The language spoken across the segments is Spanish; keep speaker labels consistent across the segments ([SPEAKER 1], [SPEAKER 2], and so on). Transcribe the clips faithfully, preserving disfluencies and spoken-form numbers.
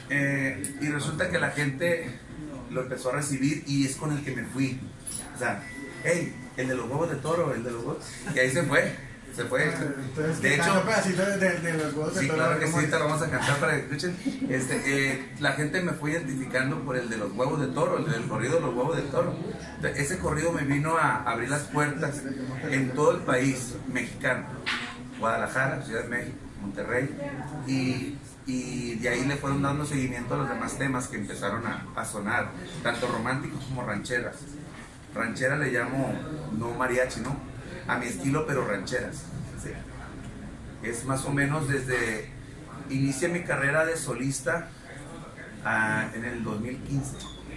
[SPEAKER 1] Eh, y resulta que la gente lo empezó a recibir y es con el que me fui. O sea, hey, el de los huevos de toro, el de los huevos. Y ahí se fue, se fue.
[SPEAKER 2] Entonces,
[SPEAKER 1] de hecho,
[SPEAKER 2] un pedacito de, de, de los huevos de
[SPEAKER 1] sí,
[SPEAKER 2] toro.
[SPEAKER 1] claro que sí,
[SPEAKER 2] ¿Cómo
[SPEAKER 1] te lo vamos a cantar para que escuchen. Este, eh, la gente me fue identificando por el de los huevos de toro, el del corrido de los huevos de toro. Entonces, ese corrido me vino a abrir las puertas en todo el país mexicano. Guadalajara, Ciudad de México, Monterrey. Y, y de ahí le fueron dando seguimiento a los demás temas que empezaron a, a sonar, tanto románticos como rancheras. Ranchera le llamo, no mariachi, ¿no? A mi estilo, pero rancheras. ¿Sí? Es más o menos desde, inicié mi carrera de solista uh, en el dos mil quince.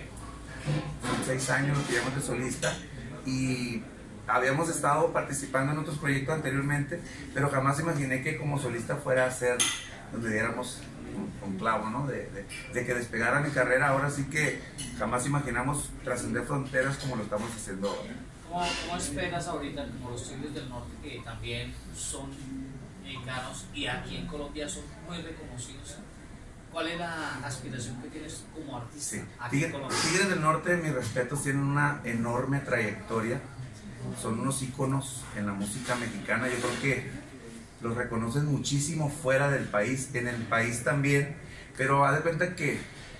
[SPEAKER 1] Son seis años lo que llevamos de solista y habíamos estado participando en otros proyectos anteriormente, pero jamás imaginé que como solista fuera a ser donde diéramos un clavo, ¿no? De, de, de que despegara mi carrera. Ahora sí que jamás imaginamos trascender fronteras como lo estamos haciendo ahora.
[SPEAKER 3] ¿Cómo, cómo esperas ahorita, como los Tigres del Norte, que también son mexicanos y aquí en Colombia son muy reconocidos? ¿Cuál es la aspiración que tienes como artista?
[SPEAKER 1] Sí.
[SPEAKER 3] Aquí
[SPEAKER 1] Tigre,
[SPEAKER 3] en Colombia?
[SPEAKER 1] Tigres del Norte, mis respetos, tienen una enorme trayectoria. Son unos íconos en la música mexicana. Yo creo que los reconocen muchísimo fuera del país, en el país también, pero haz de cuenta que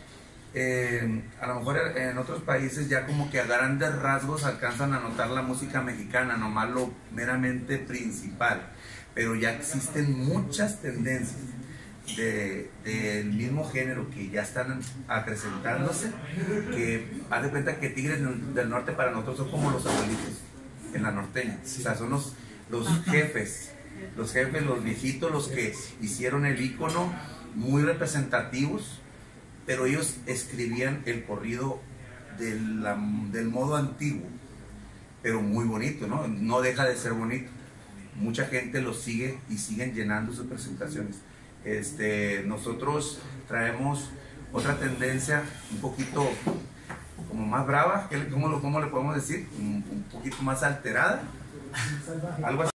[SPEAKER 1] eh, a lo mejor en otros países ya como que a grandes rasgos alcanzan a notar la música mexicana, nomás lo meramente principal, pero ya existen muchas tendencias del de, mismo género que ya están acrecentándose, que haz de cuenta que Tigres del Norte para nosotros son como los abuelitos en la norteña, o sea, son los, los jefes. Los jefes, los viejitos, los que hicieron el ícono, muy representativos, pero ellos escribían el corrido de la, del modo antiguo, pero muy bonito, ¿no? No deja de ser bonito. Mucha gente lo sigue y siguen llenando sus presentaciones. Este, nosotros traemos otra tendencia un poquito como más brava, ¿cómo, lo, cómo le podemos decir? Un, un poquito más alterada, algo así.